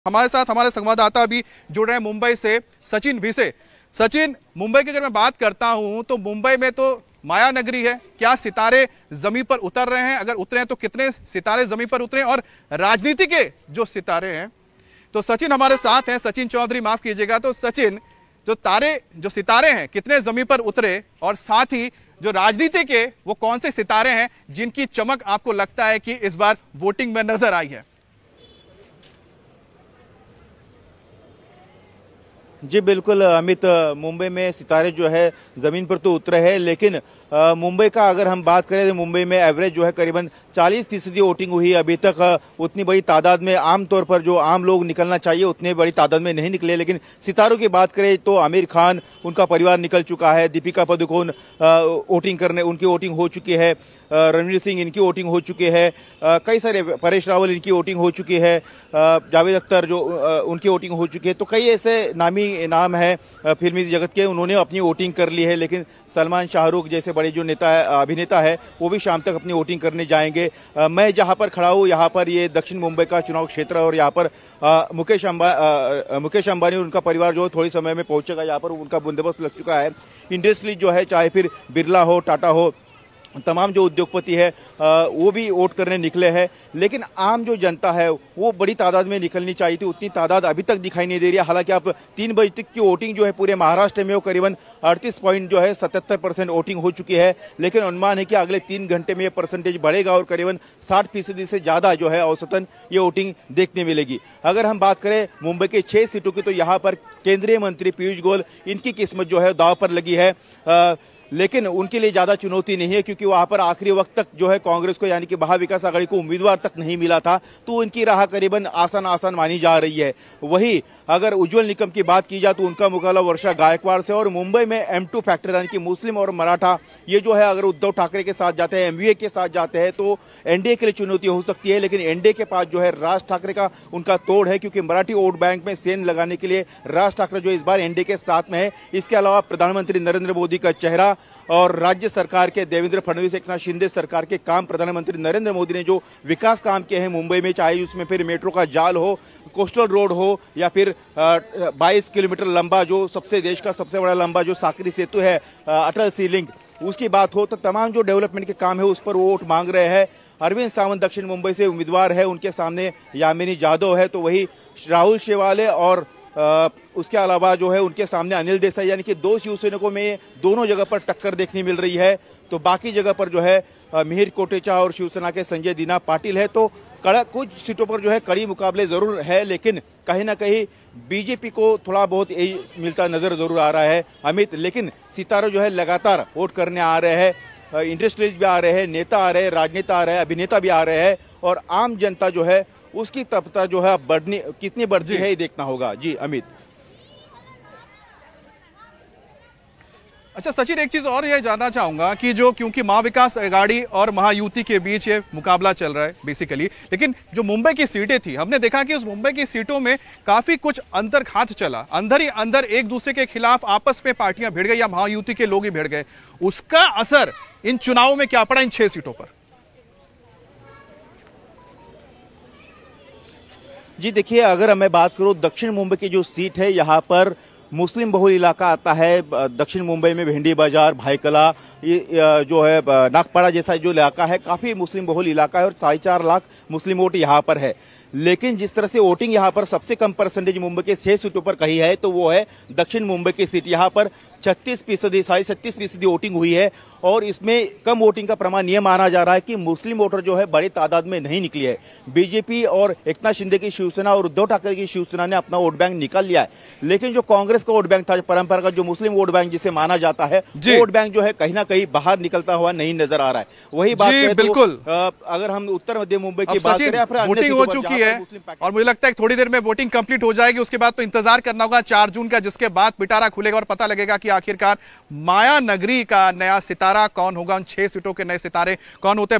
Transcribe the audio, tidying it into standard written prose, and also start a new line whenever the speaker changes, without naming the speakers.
हमारे साथ हमारे संवाददाता भी जुड़ रहे हैं मुंबई से, सचिन भी से। सचिन, मुंबई की अगर मैं बात करता हूं तो मुंबई में तो माया नगरी है। क्या सितारे जमीन पर उतर रहे हैं? अगर उतरे हैं तो कितने सितारे जमीन पर उतरे? और राजनीति के जो सितारे हैं, तो सचिन हमारे साथ हैं, सचिन चौधरी, माफ कीजिएगा। तो सचिन, जो सितारे हैं कितने जमीन पर उतरे, और साथ ही जो राजनीति के वो कौन से सितारे हैं जिनकी चमक आपको लगता है कि इस बार वोटिंग में नजर आई है?
जी बिल्कुल अमित, मुंबई में सितारे जो है ज़मीन पर तो उतरे हैं, लेकिन मुंबई का अगर हम बात करें तो मुंबई में एवरेज जो है करीबन 40% वोटिंग हुई। अभी तक उतनी बड़ी तादाद में आमतौर पर जो आम लोग निकलना चाहिए उतनी बड़ी तादाद में नहीं निकले। लेकिन सितारों की बात करें तो आमिर खान, उनका परिवार निकल चुका है, दीपिका पादुकोण वोटिंग करने, उनकी वोटिंग हो चुकी है, रणवीर सिंह इनकी वोटिंग हो चुकी है, कई सारे, परेश रावल इनकी वोटिंग हो चुकी है, जावेद अख्तर जो उनकी वोटिंग हो चुकी है। तो कई ऐसे नामी नाम है फिल्मी जगत के, उन्होंने अपनी वोटिंग कर ली है। लेकिन सलमान, शाहरुख जैसे बड़े जो नेता है, अभिनेता है, वो भी शाम तक अपनी वोटिंग करने जाएंगे। मैं जहां पर खड़ा हूं, यहाँ पर ये दक्षिण मुंबई का चुनाव क्षेत्र है और यहाँ पर मुकेश अंबानी और उनका परिवार जो थोड़ी समय में पहुंचेगा। यहाँ पर उनका बंदोबस्त लग चुका है। इंडस्ट्री जो है, चाहे फिर बिरला हो, टाटा हो, तमाम जो उद्योगपति है वो भी वोट करने निकले हैं। लेकिन आम जो जनता है वो बड़ी तादाद में निकलनी चाहिए थी, उतनी तादाद अभी तक दिखाई नहीं दे रही है। हालांकि आप 3 बजे तक की वोटिंग जो है पूरे महाराष्ट्र में वो करीबन 38.77% वोटिंग हो चुकी है। लेकिन अनुमान है कि अगले 3 घंटे में ये परसेंटेज बढ़ेगा और करीबन 60% से ज्यादा जो है औसतन ये वोटिंग देखने मिलेगी। अगर हम बात करें मुंबई के 6 सीटों की, तो यहाँ पर केंद्रीय मंत्री पीयूष गोयल, इनकी किस्मत जो है दांव पर लगी है। लेकिन उनके लिए ज्यादा चुनौती नहीं है, क्योंकि वहां पर आखिरी वक्त तक जो है कांग्रेस को, यानी कि महाविकास आघाड़ी को उम्मीदवार तक नहीं मिला था, तो उनकी राह करीबन आसान मानी जा रही है। वही अगर उज्जवल निकम की बात की जाए तो उनका मुकाबला वर्षा गायकवाड़ से। और मुंबई में M2 फैक्टर, यानी कि मुस्लिम और मराठा, ये जो है अगर उद्धव ठाकरे के साथ जाते हैं, MVA के साथ जाते हैं, तो एनडीए के लिए चुनौती हो सकती है। लेकिन एनडीए के पास जो है राज ठाकरे का उनका तोड़ है, क्योंकि मराठी वोट बैंक में सेंध लगाने के लिए राज ठाकरे जो इस बार एनडीए के साथ में है। इसके अलावा प्रधानमंत्री नरेंद्र मोदी का चेहरा और राज्य सरकार के देवेंद्र फडणवीस, एकनाथ शिंदे सरकार के काम, प्रधानमंत्री नरेंद्र मोदी ने जो विकास काम किए हैं मुंबई में, चाहे उसमें फिर मेट्रो का जाल हो, कोस्टल रोड हो, या फिर 22 किलोमीटर लंबा जो देश का सबसे बड़ा लंबा जो साकरी सेतु है, अटल सी लिंक, उसकी बात हो, तो तमाम जो डेवलपमेंट के काम है उस पर वोट मांग रहे हैं। अरविंद सावंत दक्षिण मुंबई से उम्मीदवार है, उनके सामने यामिनी जाधव है, तो वही राहुल शेवाले और उसके अलावा जो है उनके सामने अनिल देसाई, यानी कि 2 शिवसैनिकों में दोनों जगह पर टक्कर देखने मिल रही है। तो बाकी जगह पर जो है मिहिर कोटेचा और शिवसेना के संजय दीना पाटिल है। तो कुछ सीटों पर जो है कड़ी मुकाबले जरूर है, लेकिन कहीं ना कहीं बीजेपी को थोड़ा बहुत मिलता नजर जरूर आ रहा है अमित। लेकिन सितारे जो है लगातार वोट करने आ रहे हैं, इंडस्ट्रीज भी आ रहे हैं, नेता आ रहे हैं, राजनेता आ रहे हैं, अभिनेता भी आ रहे हैं, और आम जनता जो है उसकी तपता जो है कितनी बढ़ती है ये देखना होगा। जी अमित।
अच्छा सचिन, एक चीज और ये जानना चाहूंगा कि क्योंकि महाविकास आघाड़ी और महायुति के बीच ये मुकाबला चल रहा है बेसिकली, लेकिन जो मुंबई की सीटें थी, हमने देखा कि उस मुंबई की सीटों में काफी कुछ अंतर्घात चला, अंदर ही अंदर एक दूसरे के खिलाफ आपस में पार्टियां भिड़ गई या महायुति के लोग ही भिड़ गए। उसका असर इन चुनावों में क्या पड़ा इन 6 सीटों पर?
जी देखिए, अगर मैं बात करूं दक्षिण मुंबई की जो सीट है, यहाँ पर मुस्लिम बहुल इलाका आता है। दक्षिण मुंबई में भेंडी बाजार, भाईकला, ये जो है नागपाड़ा जैसा जो इलाका है, काफी मुस्लिम बहुल इलाका है और 4.5 लाख मुस्लिम वोट यहाँ पर है। लेकिन जिस तरह से वोटिंग यहाँ पर सबसे कम परसेंटेज मुंबई के 6 सीटों पर कही है, तो वो है दक्षिण मुंबई की सीट। यहाँ पर 36%, 37% वोटिंग हुई है, और इसमें कम वोटिंग का प्रमाण यह माना जा रहा है कि मुस्लिम वोटर जो है बड़ी तादाद में नहीं निकली है। बीजेपी और एकनाथ शिंदे की शिवसेना और उद्धव ठाकरे की शिवसेना ने अपना वोट बैंक निकाल लिया है। लेकिन जो कांग्रेस का वोट बैंक था, परंपरागत जो मुस्लिम वोट बैंक जिसे माना जाता है, वोट बैंक जो है कहीं ना कहीं बाहर निकलता हुआ नहीं नजर आ रहा है। वही बात
बिल्कुल,
अगर हम उत्तर मध्य मुंबई की बात करें,
वोटिंग हो चुकी है और मुझे लगता है थोड़ी देर में वोटिंग कंप्लीट हो जाएगी। उसके बाद तो इंतजार करना होगा 4 जून का, जिसके बाद पिटारा खुलेगा और पता लगेगा कि आखिरकार माया नगरी का नया सितारा कौन होगा, उन 6 सीटों के नए सितारे कौन होते हैं।